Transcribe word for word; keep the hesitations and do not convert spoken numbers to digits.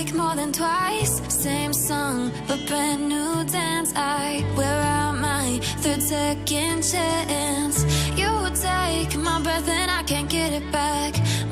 take more than twice. Same song, but brand new dance. I wear out my third second chance. You take my breath and I can't get it back.